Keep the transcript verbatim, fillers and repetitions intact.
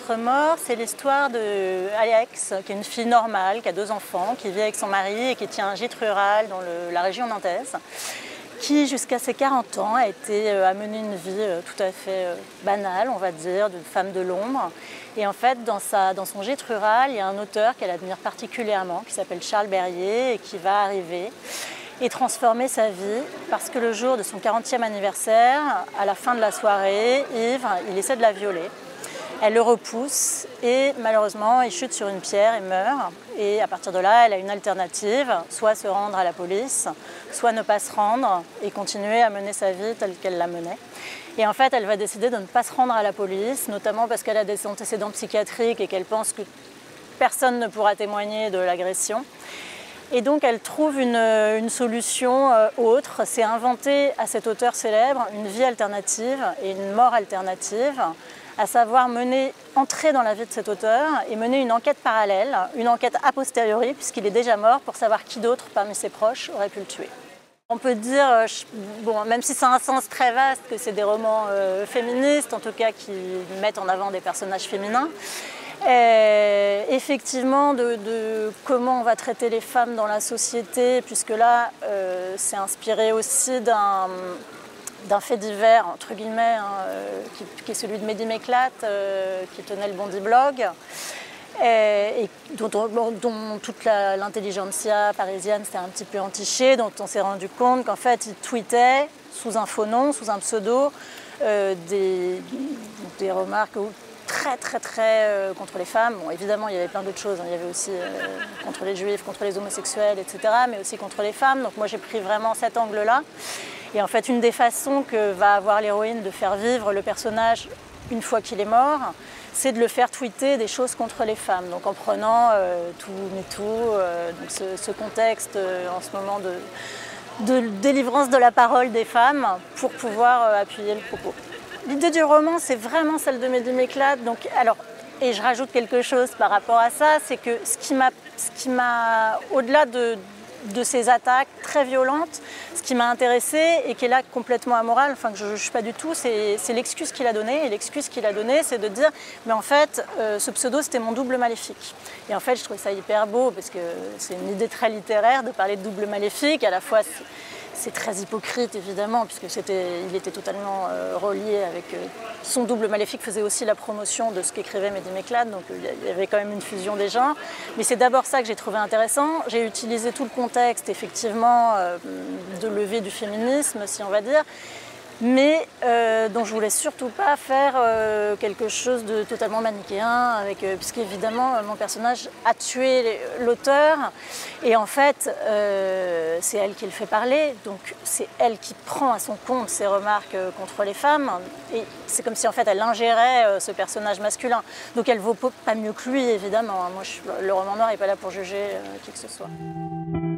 Lettres morts, c'est l'histoire d'Alex, qui est une fille normale, qui a deux enfants, qui vit avec son mari et qui tient un gîte rural dans le, la région nantaise, qui jusqu'à ses quarante ans a été à mener une vie tout à fait banale, on va dire, d'une femme de l'ombre. Et en fait, dans, sa, dans son gîte rural, il y a un auteur qu'elle admire particulièrement, qui s'appelle Charles Berrier, et qui va arriver et transformer sa vie, parce que le jour de son quarantième anniversaire, à la fin de la soirée, ivre, il essaie de la violer. Elle le repousse et malheureusement, il chute sur une pierre et meurt. Et à partir de là, elle a une alternative, soit se rendre à la police, soit ne pas se rendre et continuer à mener sa vie telle qu'elle la menait. Et en fait, elle va décider de ne pas se rendre à la police, notamment parce qu'elle a des antécédents psychiatriques et qu'elle pense que personne ne pourra témoigner de l'agression. Et donc elle trouve une, une solution autre, c'est inventer à cet auteur célèbre une vie alternative et une mort alternative, à savoir mener, entrer dans la vie de cet auteur et mener une enquête parallèle, une enquête a posteriori, puisqu'il est déjà mort, pour savoir qui d'autre parmi ses proches aurait pu le tuer. On peut dire, bon, même si c'est un sens très vaste, que c'est des romans euh, féministes, en tout cas qui mettent en avant des personnages féminins. Et effectivement, de, de comment on va traiter les femmes dans la société, puisque là, euh, c'est inspiré aussi d'un d'un fait divers, entre guillemets, hein, euh, qui, qui est celui de Mehdi Méclate, euh, qui tenait le Bondi Blog, et, et dont, dont, dont toute l'intelligentsia parisienne s'était un petit peu entichée, dont on s'est rendu compte qu'en fait, il tweetait sous un faux nom, sous un pseudo, euh, des, des remarques très très très euh, contre les femmes. Bon, évidemment, il y avait plein d'autres choses, hein. Il y avait aussi euh, contre les juifs, contre les homosexuels, et cetera, mais aussi contre les femmes. Donc moi, j'ai pris vraiment cet angle-là. Et en fait, une des façons que va avoir l'héroïne de faire vivre le personnage une fois qu'il est mort, c'est de le faire tweeter des choses contre les femmes. Donc en prenant euh, tout MeToo, euh, donc ce, ce contexte euh, en ce moment de, de délivrance de la parole des femmes pour pouvoir euh, appuyer le propos. L'idée du roman, c'est vraiment celle de Mehdi Méclate. Donc, alors, et je rajoute quelque chose par rapport à ça, c'est que ce qui m'a, au-delà de, de ces attaques très violentes, ce qui m'a intéressée et qui est là complètement amoral, enfin que je ne juge pas du tout, c'est l'excuse qu'il a donnée. Et l'excuse qu'il a donnée, c'est de dire, mais en fait, euh, ce pseudo, c'était mon double maléfique. Et en fait, je trouvais ça hyper beau, parce que c'est une idée très littéraire de parler de double maléfique, à la fois... C'est très hypocrite, évidemment, puisque c'était, il était totalement euh, relié avec... Euh, son double maléfique faisait aussi la promotion de ce qu'écrivait Mehdi Méclate, donc euh, il y avait quand même une fusion des genres. Mais c'est d'abord ça que j'ai trouvé intéressant. J'ai utilisé tout le contexte, effectivement, euh, de levée du féminisme, si on va dire, mais euh, dont je voulais surtout pas faire euh, quelque chose de totalement manichéen, avec, euh, puisqu'évidemment mon personnage a tué l'auteur, et en fait euh, c'est elle qui le fait parler, donc c'est elle qui prend à son compte ses remarques euh, contre les femmes, et c'est comme si en fait elle ingérait euh, ce personnage masculin, donc elle vaut pas mieux que lui, évidemment. Moi, je, le roman noir n'est pas là pour juger euh, qui que ce soit.